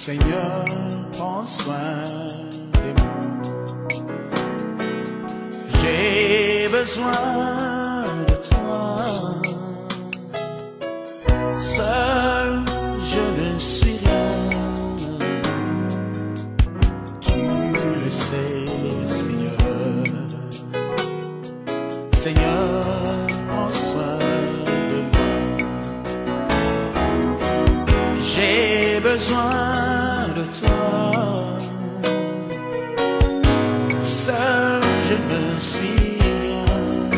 Seigneur, prends soin de moi. J'ai besoin de toi. Seul, je ne suis rien. Tu le sais, Seigneur. Seigneur, prends soin de moi. J'ai besoin de toi. Seul, je ne suis rien.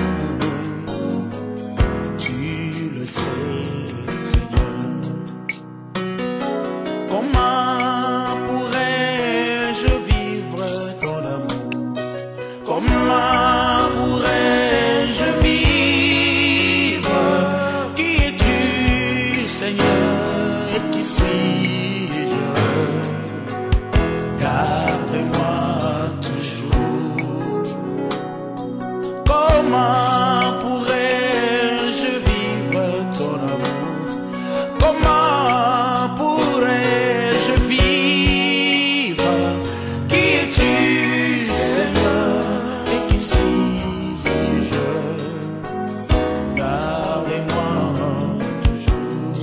Tu le sais, Seigneur. Comment pourrais-je vivre ton amour? Comment pourrais-je vivre? Qui es-tu, Seigneur, et qui suis-je? Garde-moi toujours. Comment pourrais-je vivre ton amour? Comment pourrais-je vivre? Qui es-tu, Seigneur, et qui suis-je? Garde-moi toujours.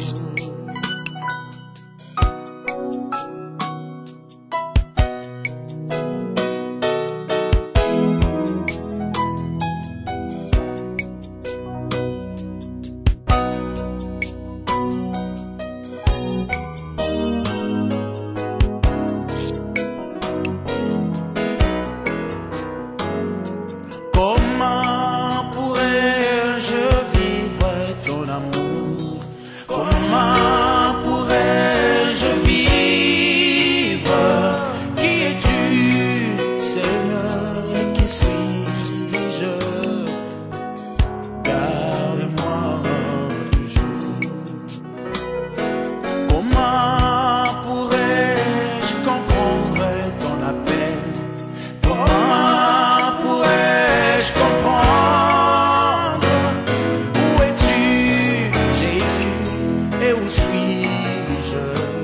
Comment pourrais-je vivre ton amour? Comment pourrais-je vivre? Qui es-tu, Seigneur, et qui suis-je? Garde-moi toujours. Comment pourrais-je comprendre ton appel? Comment pourrais-je comprendre? Où es-tu, Jésus, et où suis-je?